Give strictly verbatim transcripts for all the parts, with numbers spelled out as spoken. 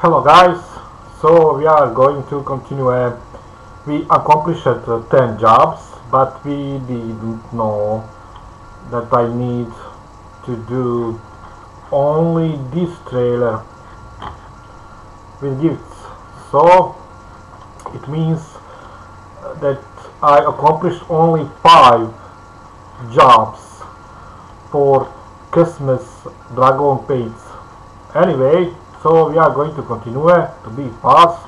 Hello guys, so we are going to continue. Uh, we accomplished uh, ten jobs, but we didn't know that I need to do only this trailer with gifts. So it means that I accomplished only five jobs for Christmas dragon paints. Anyway, so we are going to continue to be fast,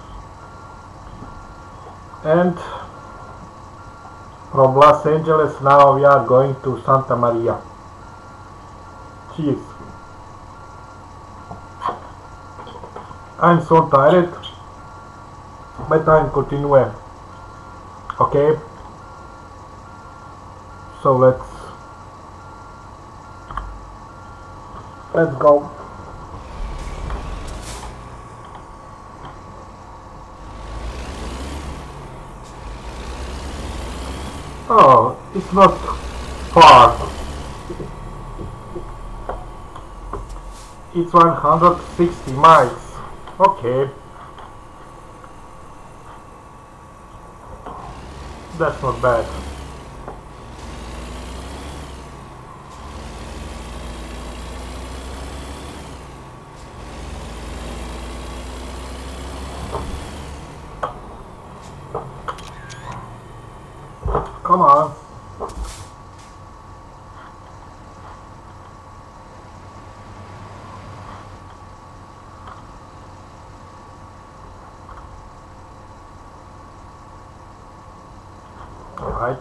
and from Los Angeles now we are going to Santa Maria. Cheers. I'm so tired, but I'm continuing. Okay, so let's let's go. Oh, it's not far. It's one hundred sixty miles. Okay. That's not bad. Come on. All right.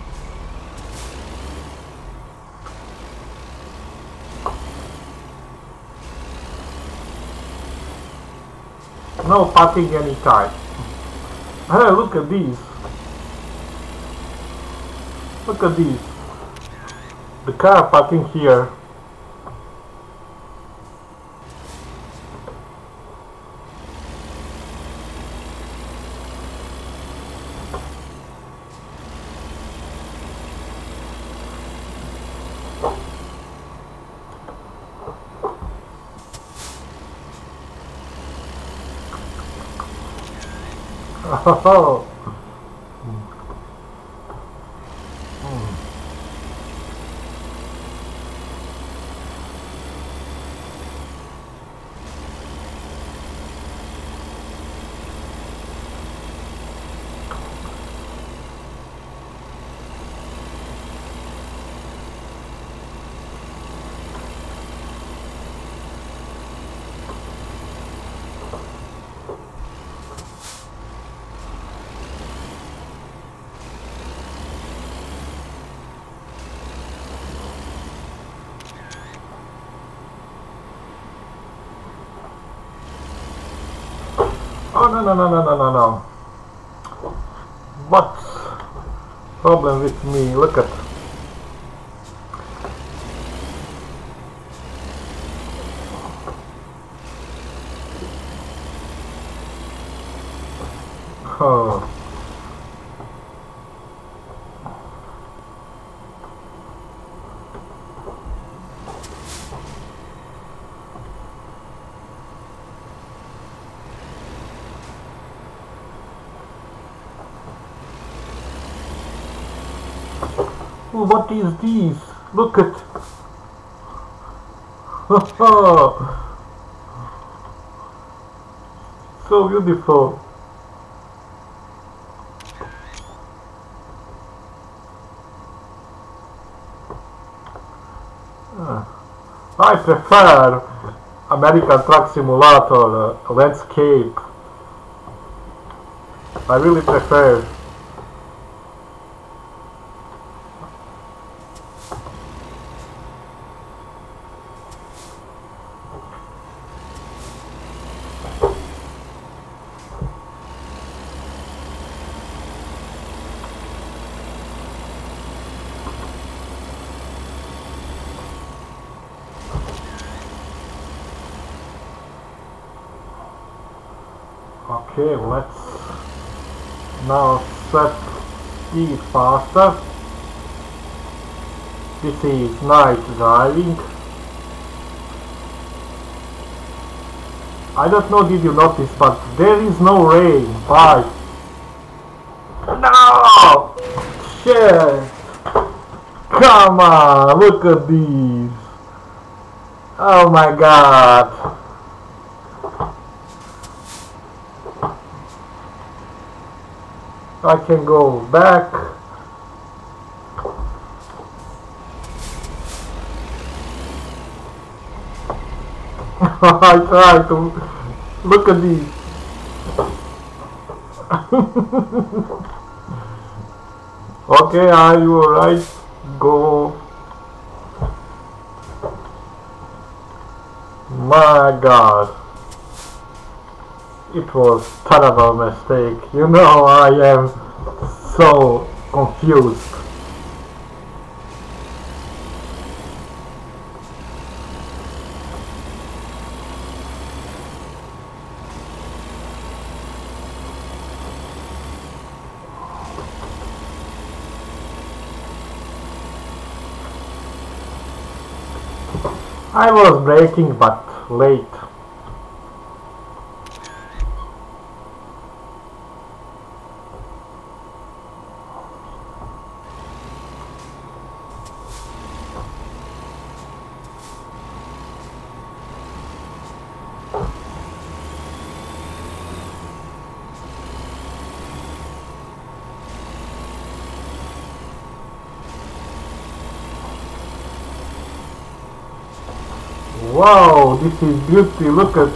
No parking anytime. Hey, look at these. Look at these. The car parking here. Oh. Oh, no, no, no, no, no, no, no. What's the problem with me? Look at. Oh. What is this? Look at. So beautiful. Uh, I prefer American Truck Simulator uh, landscape. I really prefer. Okay, let's now set speed faster. This is night driving. I don't know did you notice, but there is no rain. Why? No! Shit! Come on, look at these. Oh my god. I can go back. I try to look at these. Okay, are you alright? Go. My god. It was terrible mistake. You know, I am so confused. I was braking, but late. Wow, this is beauty, look at.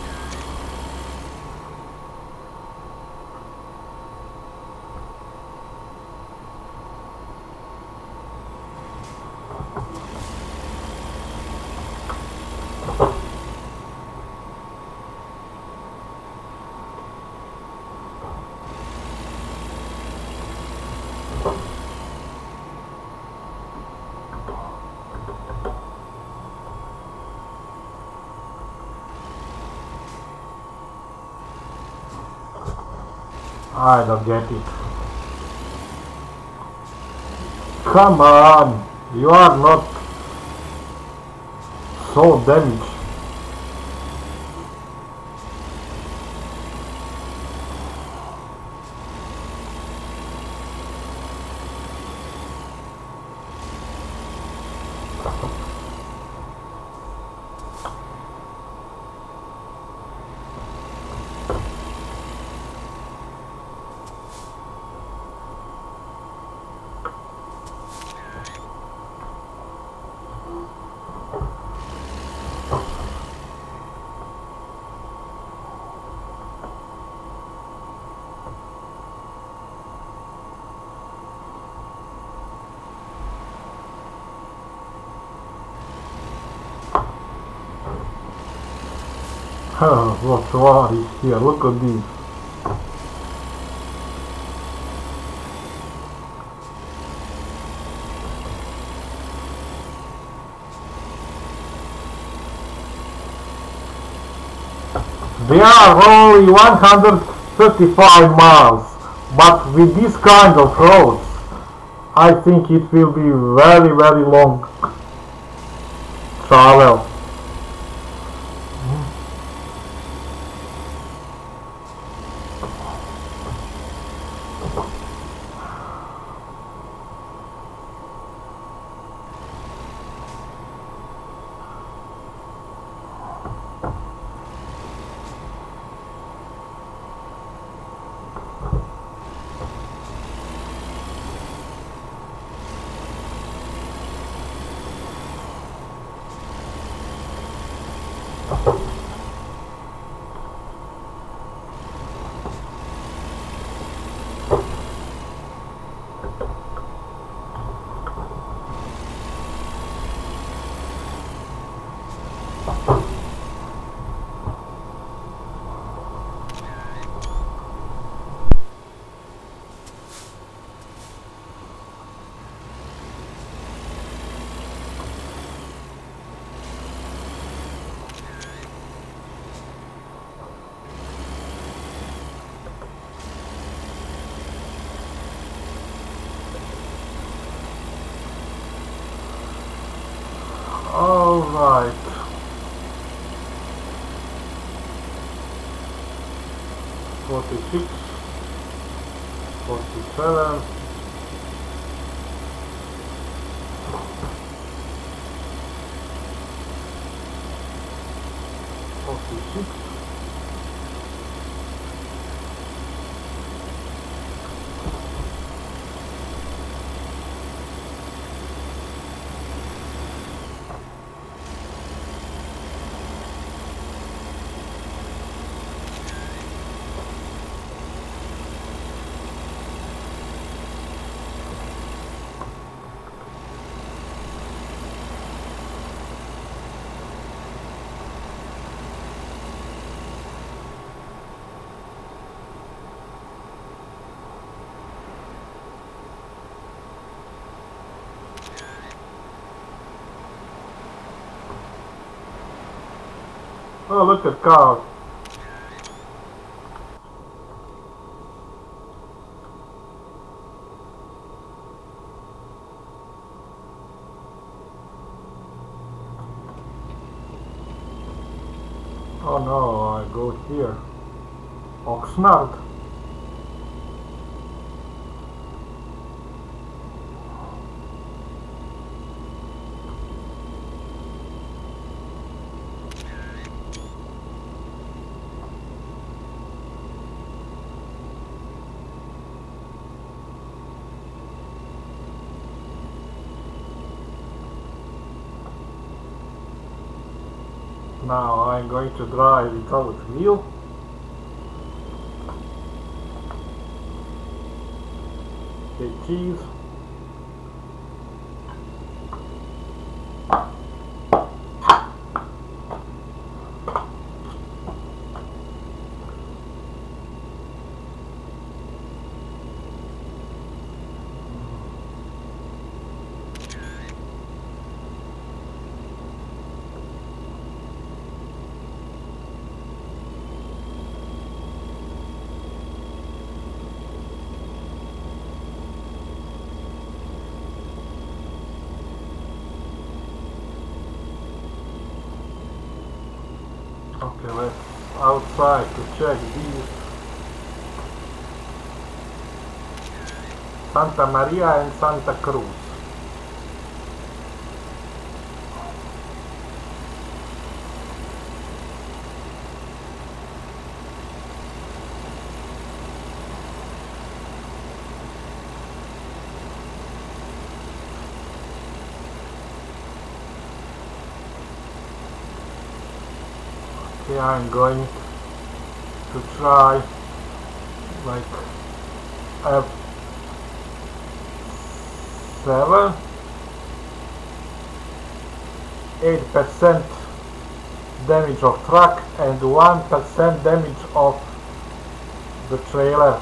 I don't get it. Come on, you are not so damaged. Oh, what's wrong here? Look at this. They are only one hundred thirty-five miles, but with this kind of roads, I think it will be very, very long travel. Alright. forty-six, forty-seven, forty-six, oh, look at car. Oh no, I go here. Oxnard. Now I'm going to drive without wheel. Okay, cheese. Okay, let's outside to check these. Santa Maria and Santa Cruz. Okay, I'm going to try like F seven, eight percent damage of truck and one percent damage of the trailer.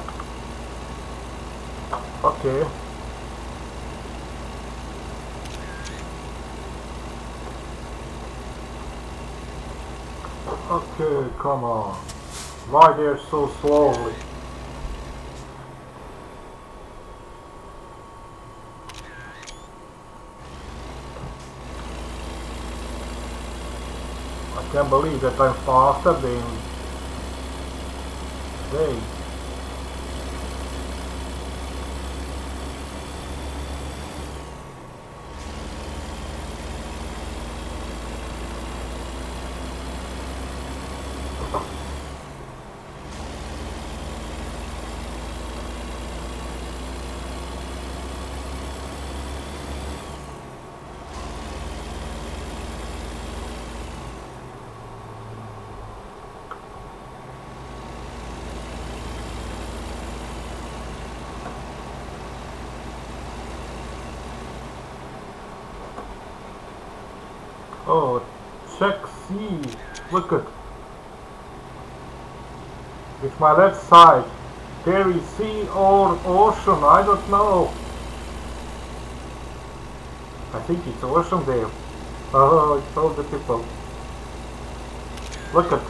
Okay. Okay, come on. Why they're so slowly? I can't believe that I'm faster than they. Oh, check C. Look at. It's my left side. There is sea or ocean. I don't know. I think it's ocean there. Oh, it's all beautiful. Look at.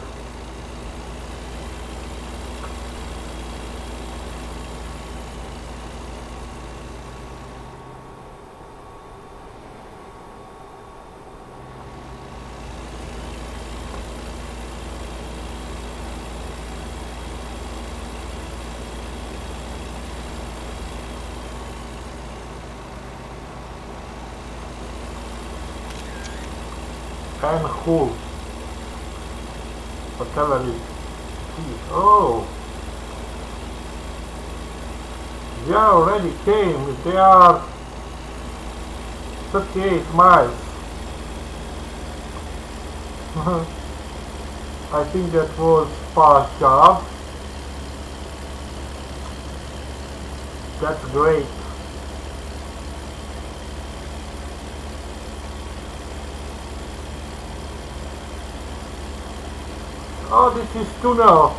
and who? Whatever it is. Oh! They already came. They are thirty-eight miles. I think that was fast job. That's great. Oh, this is tunnel.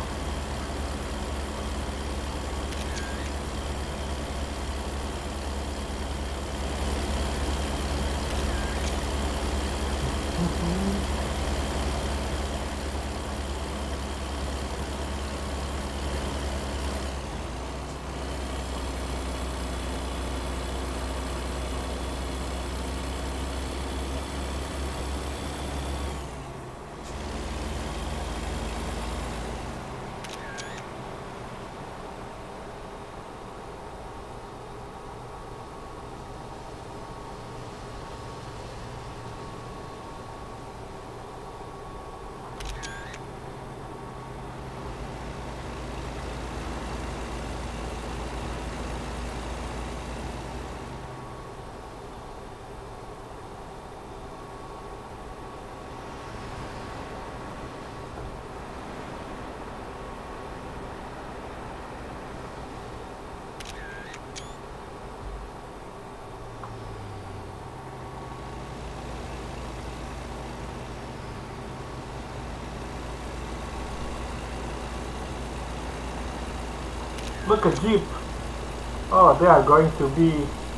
Look at Jeep. Oh, they are going to be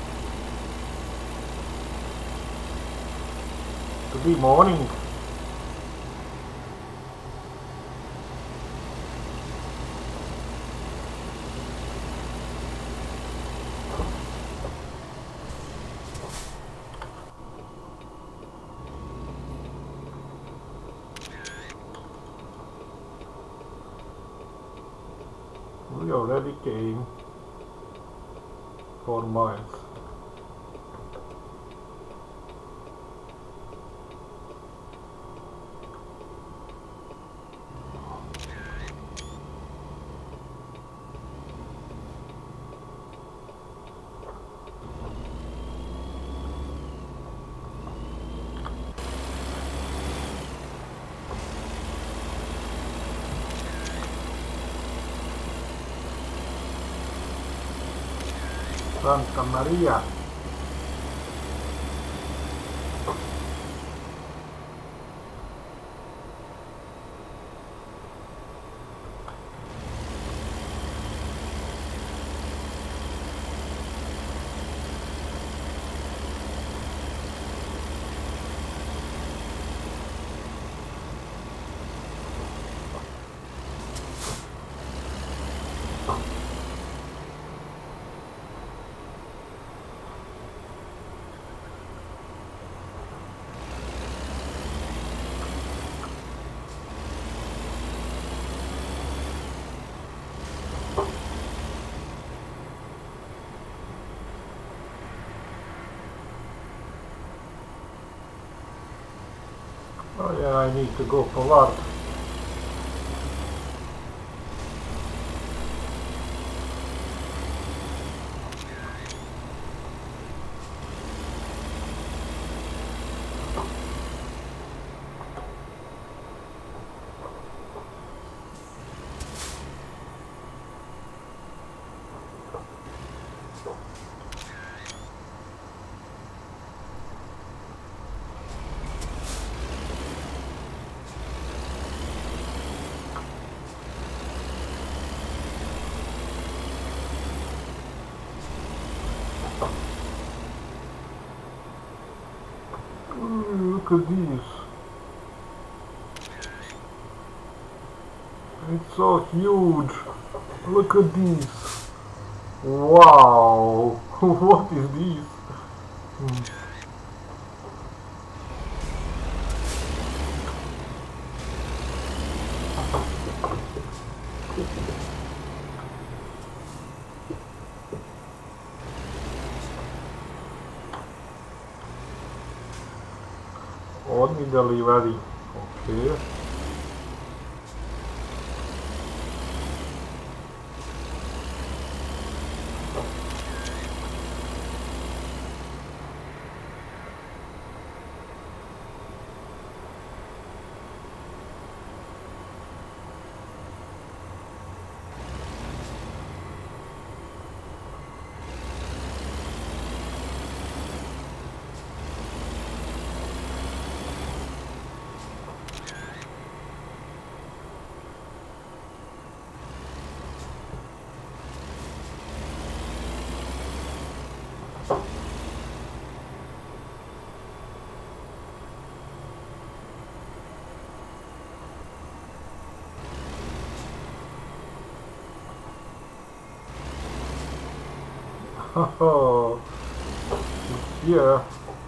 to be morning. We already came four miles. Santa Maria. Oh yeah, I need to go for work. Look at this. It's so huge. Look at this. Wow. What is this? Hmm. with delivery. Okay. Oh, it's here.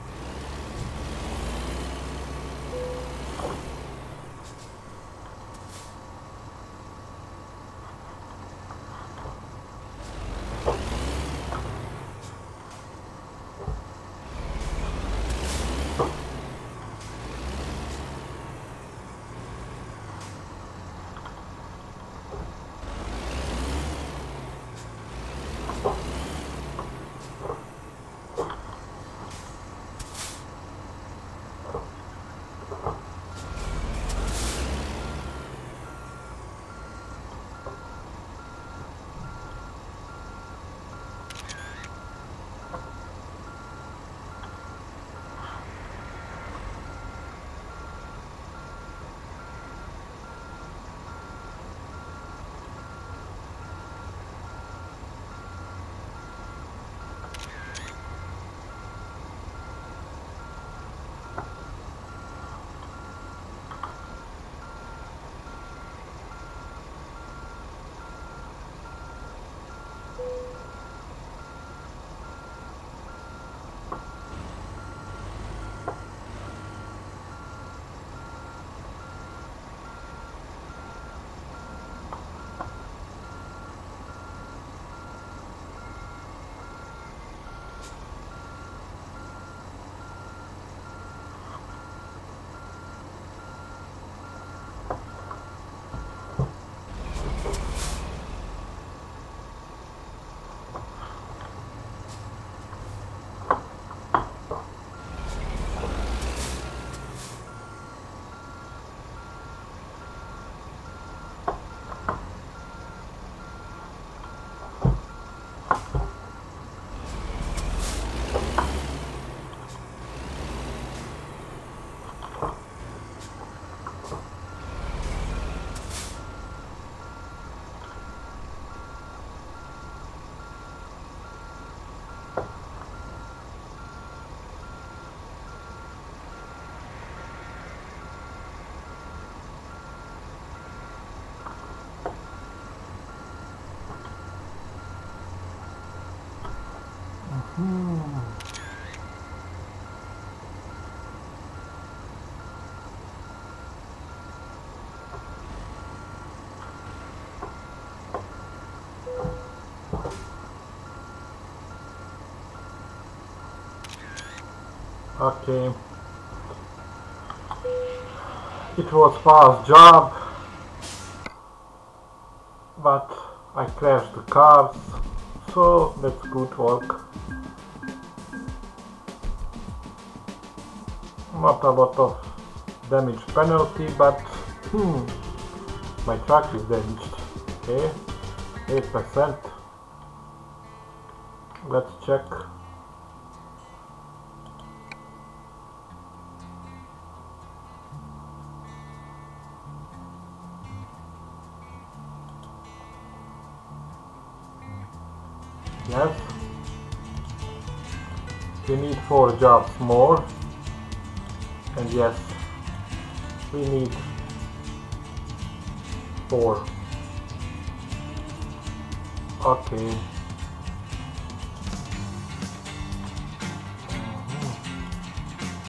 Okay. It was fast job, but I crashed the cars, so that's good work. Not a lot of damage penalty, but hmm, my truck is damaged. Okay, eight percent. Let's check. Yes, we need four jobs more, and yes, we need four. Okay.